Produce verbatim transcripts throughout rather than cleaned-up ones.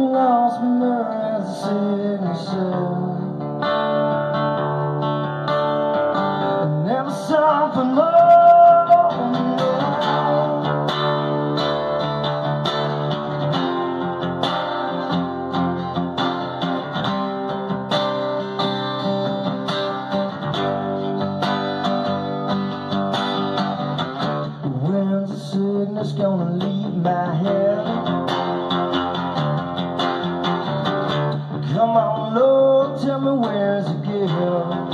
lost my nerve as a signature. And never something more. When's the sickness gonna leave my head? Come on, Lord, tell me where's it going?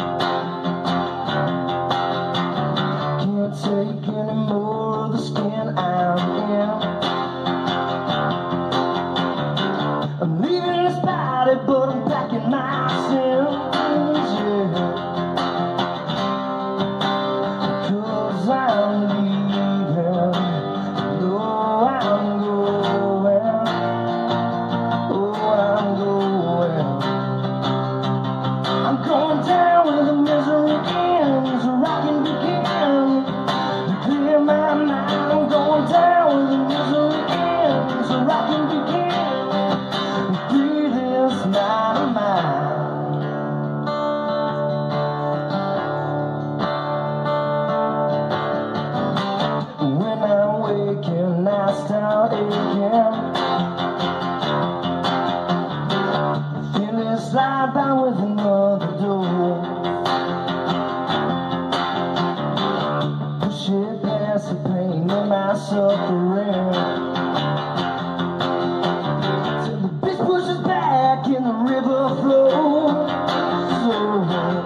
Can't take any more of the skin I'm in. I'm leaving this body, but I'm packing my sins, yeah. 'Cause I'm leaving, no, I'm going, oh, I'm going. I'm going down where the misery ends, where I can begin to clear my mind. I'm going down where the misery ends, where I can begin to free this mind of mine. When I'm waking, I start aching. Feeling slide by with another door. Push it past the pain of my suffering, till the bitch pushes back and the river flows. So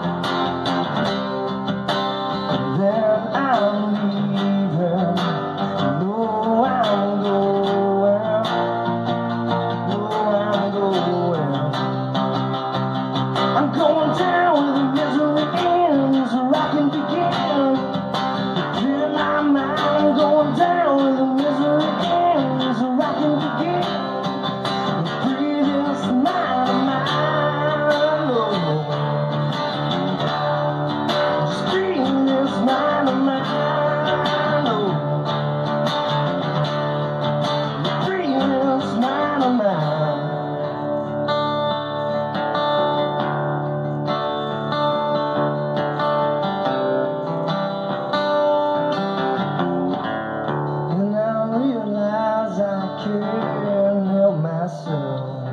then I'm leaving, no, I'm going, no, I'm going. I'm going down where the misery ends, where I can begin to clear my mind. I'm going down where the misery ends, where I can begin to free this mind of mine. Oh, just free this mind of mine. Oh, free this mind of mine. And I realize I can't help myself,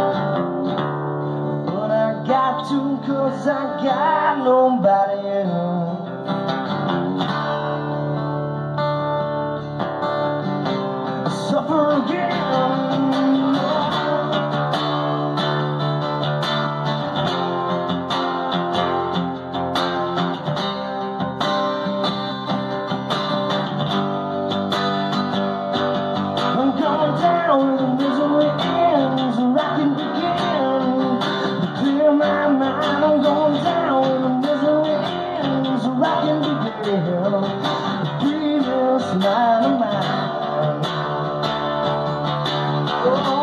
but I got to, 'cause I got nobody else. I suffer again. I'm going down where the misery ends, where I can begin to clear my mind. I'm going down where the misery ends, where I can begin to free this mind of mine. Oh.